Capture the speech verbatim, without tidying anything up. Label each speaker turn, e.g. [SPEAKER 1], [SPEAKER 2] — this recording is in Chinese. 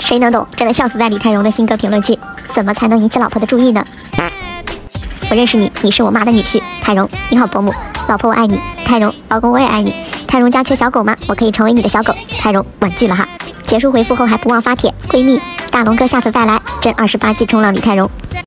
[SPEAKER 1] 谁能懂？真的笑死在李泰容的新歌评论区。怎么才能引起老婆的注意呢？我认识你，你是我妈的女婿。泰容，你好伯母。老婆我爱你。泰容，老公我也爱你。泰容家缺小狗吗？我可以成为你的小狗。泰容，婉拒了哈。结束回复后还不忘发帖，闺蜜大龙哥下次再来。真二十八计冲浪李泰容。